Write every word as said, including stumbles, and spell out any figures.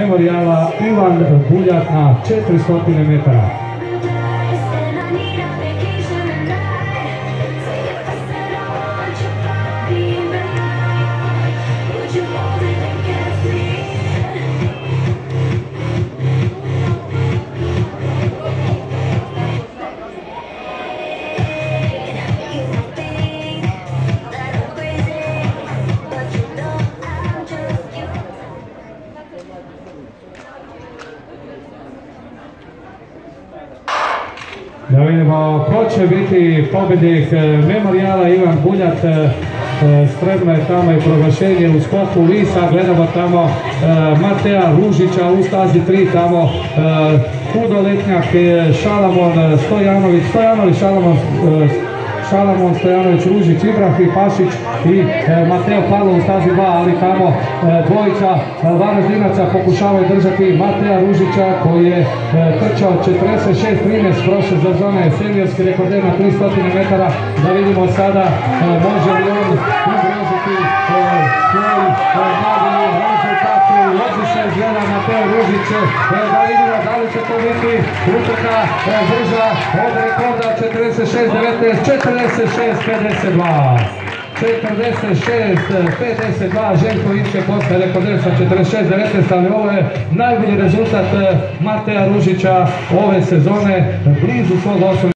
memorijala Ivan Buljak na četiristo metara. Da vidimo ko će biti pobjednik memorijala Ivan Buljak. Spremno je tamo i proglašenje u skoku lisa. Gledamo tamo Mateja Ružića u stazi tri, tamo hudoletnjak Šalamon Stojanović, Stojanović Šalamon Šalamon Stojanović, Ružić, Ibrahim Pašić i e, Mateo Pavlo u stazi dva, ali tamo e, dvojica e, Varaždinaca pokušavaju držati Mateja Ružića koji je e, trčao četrdeset šest trinaest prošle sezone, seniorski rekorder na tristo metara. Da vidimo sada e, može li on ugroziti e, svoj mladi rezultat. Odlično izgleda Mateo Ružić. E, da vidimo da li će to biti utrka e, brža od rekorda četrdeset šest devetnaest, četrdeset šest pedeset dva. četrdeset šest pedeset dva, Željko Vinček postaje rekorder sa četrdeset šest devetnaest, ali ovo je najbolji rezultat Mateja Ružića ove sezone, blizu svog osnovnog